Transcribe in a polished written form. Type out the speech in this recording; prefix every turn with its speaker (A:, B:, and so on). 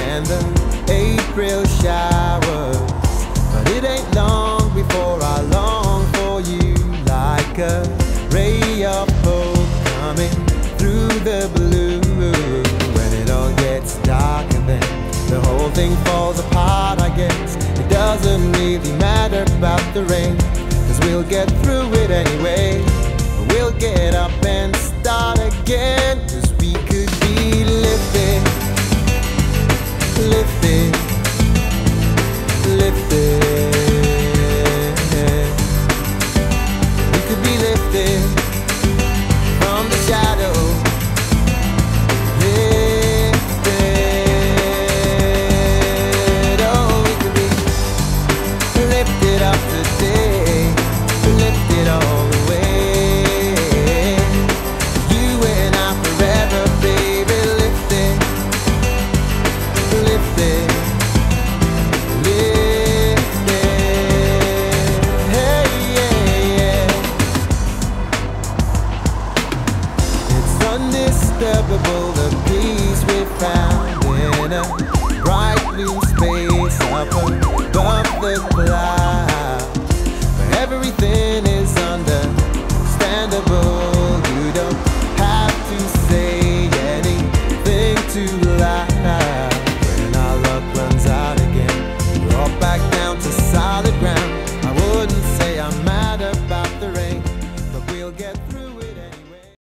A: and the April showers. But it ain't long before I long for you, like a ray of hope coming through the blue. When it all gets dark and then the whole thing falls apart, I guess it doesn't really matter about the rain, 'cause we'll get through it anyway. We'll get up and start again, 'cause we could be lifted, lifted, lifted. We could be lifted from the shadow, lifted. Oh, we could be lifted up today, lifted all the way. You and I forever, baby, lifted, lifted, lifted. Hey, yeah, yeah. It's undisturbable, the peace we found in a bright blue space up above the clouds, where everything is understandable. You don't have to say anything too loud. When our luck runs out again, we're all back down to solid ground. I wouldn't say I'm mad about the rain, but we'll get through.